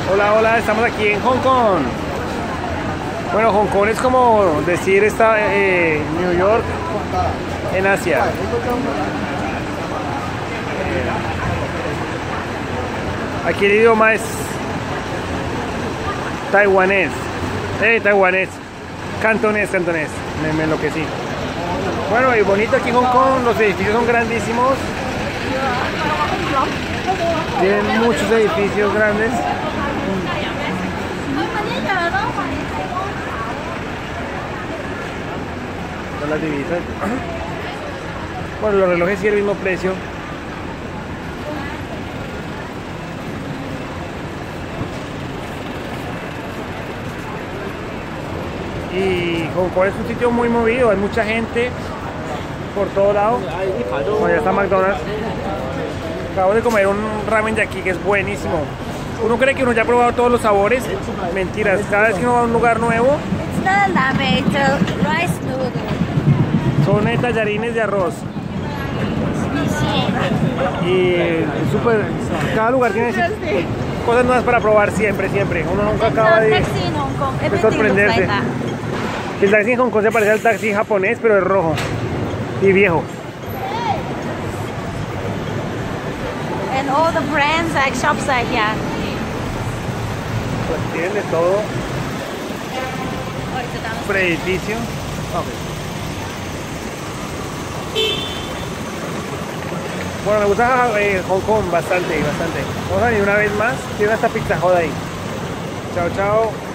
Hola, hola, estamos aquí en Hong Kong. Bueno, Hong Kong es como decir New York en Asia. Aquí el idioma es taiwanés. Taiwanés. Cantonés. Me enloquecí. Bueno, y bonito aquí en Hong Kong, los edificios son grandísimos. Tienen muchos edificios grandes. Son las divisas. Bueno, los relojes sí el mismo precio. Y Hong Kong es un sitio muy movido, hay mucha gente por todo lado. Bueno, ya está McDonald's. Acabo de comer un ramen de aquí que es buenísimo. Uno cree que uno ya ha probado todos los sabores. Mentiras, cada vez que uno va a un lugar nuevo son tallarines de arroz. Y súper, cada lugar tiene cosas nuevas para probar siempre. Uno nunca acaba de sorprenderse. El taxi en Hong Kong se parece al taxi japonés, pero es rojo y viejo. And all the brands like shops are here. Pues tienen de todo. Por edificio. Bueno, me gusta Hong Kong bastante. Vamos a venir una vez más. Tiene hasta Pizza Hut ahí. Chao.